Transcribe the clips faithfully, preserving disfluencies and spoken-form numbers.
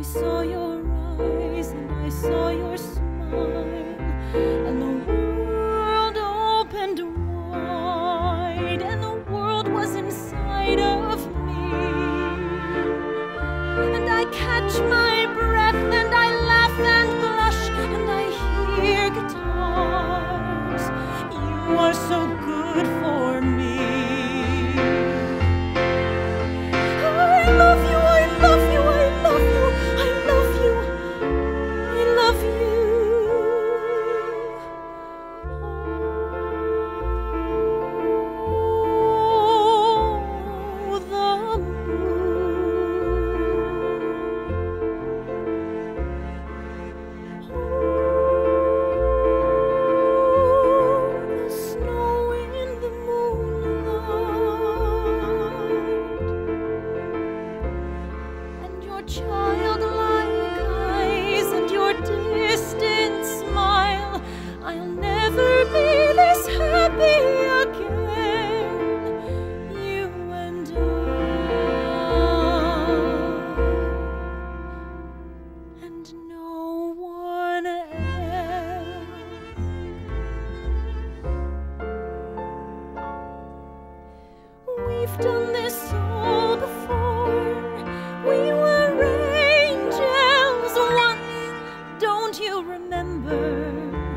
I saw your eyes and I saw your smile, and the world opened wide, and the world was inside of me. And I catch my breath and I laugh and blush, and I hear guitars. You are so good for me. I love you, I love you, I love you, I love you, I love you. Oh, the moon. Oh, the snow in the moonlight, and your childlike eyes and your distant smile. I'll never be this happy again, you and I, and no one else. We've done this all before. We were angels once, don't you remember?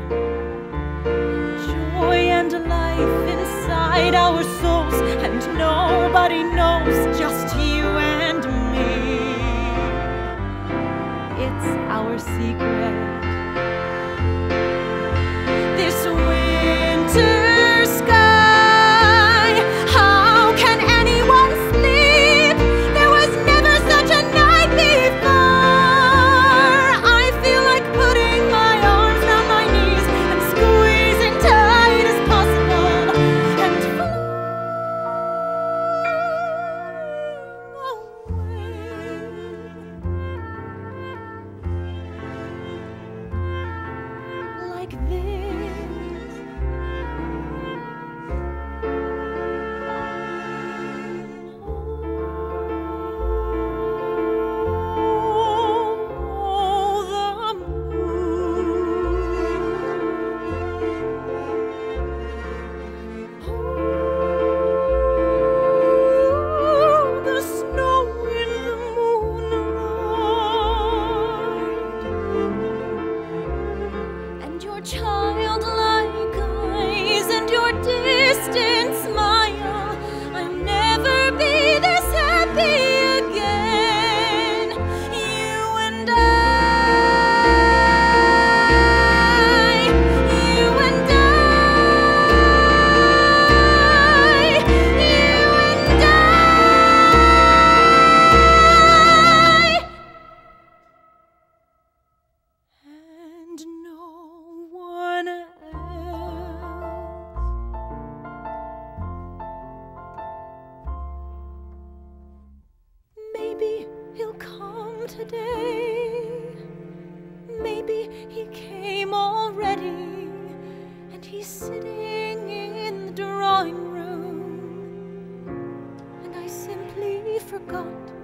Joy and life inside our souls, and nobody knows, just you and me. It's our secret. This winter sky, how can anyone sleep? There was never such a night before. I feel like putting my arms around my knees and squeezing tight as possible and flying away like this. Oh, the moon. Oh, the snow in the moonlight, and your childlike eyes and your distant smile. I'll never be this happy again, you and I, you and I, you and I, and no one else. Maybe he'll come today. Maybe he came already, and he's sitting in the drawing room, and I simply forgot